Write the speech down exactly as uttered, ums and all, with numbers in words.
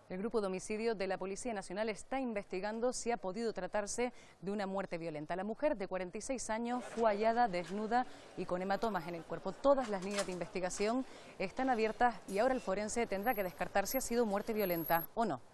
El grupo de homicidio de la Policía Nacional está investigando si ha podido tratarse de una muerte violenta. La mujer de cuarenta y seis años fue hallada desnuda y con hematomas en el cuerpo. Todas las líneas de investigación están abiertas y ahora el forense tendrá que descartar si ha sido muerte violenta o no.